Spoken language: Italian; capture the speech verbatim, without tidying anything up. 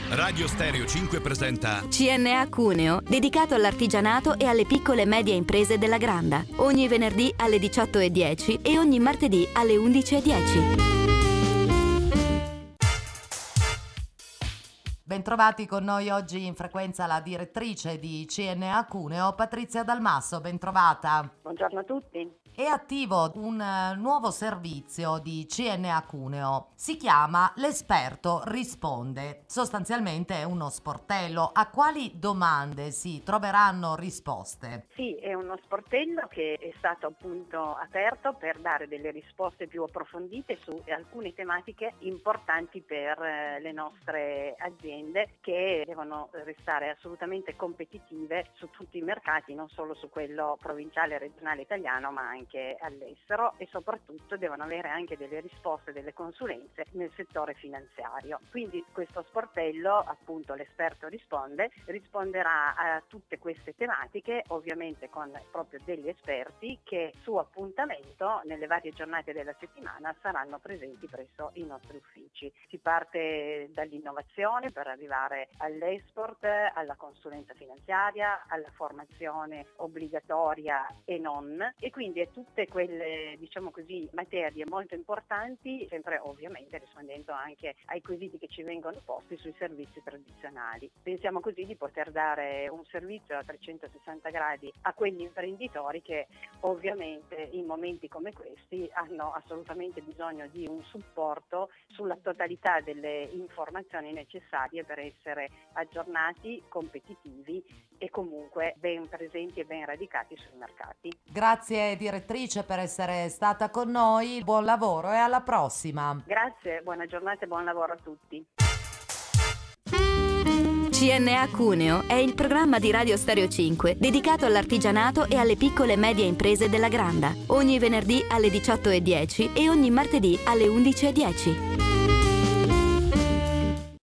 Radio Stereo cinque presenta C N A Cuneo, dedicato all'artigianato e alle piccole e medie imprese della Granda. Ogni venerdì alle diciotto e dieci e ogni martedì alle undici e dieci. Bentrovati con noi oggi in frequenza la direttrice di C N A Cuneo, Patrizia Dalmasso, bentrovata. Buongiorno a tutti. È attivo un uh, nuovo servizio di C N A Cuneo, si chiama L'esperto risponde, sostanzialmente è uno sportello. A quali domande si troveranno risposte? Sì, è uno sportello che è stato appunto aperto per dare delle risposte più approfondite su alcune tematiche importanti per eh, le nostre aziende, che devono restare assolutamente competitive su tutti i mercati, non solo su quello provinciale e regionale italiano, ma anche all'estero, e soprattutto devono avere anche delle risposte, delle consulenze nel settore finanziario. Quindi questo sportello, appunto l'esperto risponde, risponderà a tutte queste tematiche, ovviamente con proprio degli esperti che su appuntamento nelle varie giornate della settimana saranno presenti presso i nostri uffici. Si parte dall'innovazione per arrivare all'export, alla consulenza finanziaria, alla formazione obbligatoria e non, e quindi è tutte quelle, diciamo così, materie molto importanti, sempre ovviamente rispondendo anche ai quesiti che ci vengono posti sui servizi tradizionali. Pensiamo così di poter dare un servizio a trecentosessanta gradi a quegli imprenditori che ovviamente in momenti come questi hanno assolutamente bisogno di un supporto sulla totalità delle informazioni necessarie per essere aggiornati, competitivi e comunque ben presenti e ben radicati sui mercati. Grazie direttrice per essere stata con noi, buon lavoro e alla prossima. Grazie, buona giornata e buon lavoro a tutti. C N A Cuneo è il programma di Radio Stereo cinque dedicato all'artigianato e alle piccole e medie imprese della Granda. Ogni venerdì alle diciotto e dieci e ogni martedì alle undici e dieci.